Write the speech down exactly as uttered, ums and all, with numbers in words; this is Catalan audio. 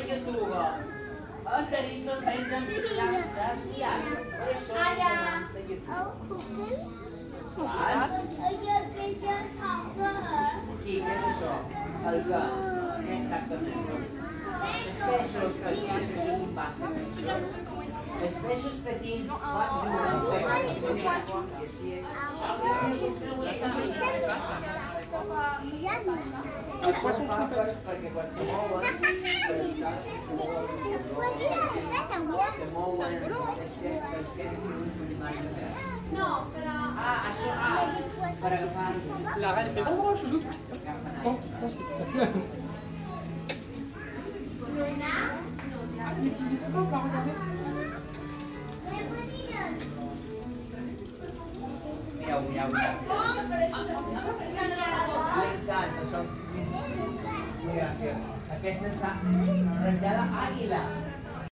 youtuber. Els eriços mengen plantes i arbres. Per això són sa youtuber. Aquí, què és això? El que? Exactament. Els peixos petits, això és un base de peixos. Els peixos petits van jugar amb peixos. I així... Els poissons sont petits. Perquè quan se mouen... Se mouen... No, però... Ah, això... Ah, per agafar... La reine fait oh, je joue. Oh, les petits hippocampes, là, regardez. Miau, miau, miau. M'encanta, són... Mira, aquesta és la ratllada àguila.